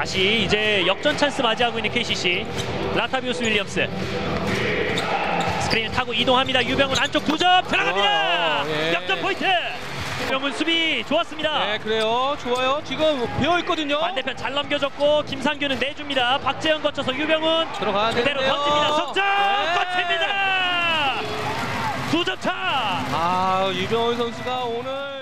다시 이제 역전 찬스 맞이하고 있는 KCC. 라타비우스 윌리엄스 스크린을 타고 이동합니다. 유병훈 안쪽 2점 들어갑니다. 예. 역전 포인트. 유병훈 수비 좋았습니다. 네, 그래요. 좋아요. 지금 배어있거든요. 반대편 잘 넘겨줬고 김상규는 내줍니다. 박재현 거쳐서 유병훈 들어가야 그대로 되는데요. 던집니다. 석점 네. 꽂힙니다. 2점 차. 유병훈 선수가 오늘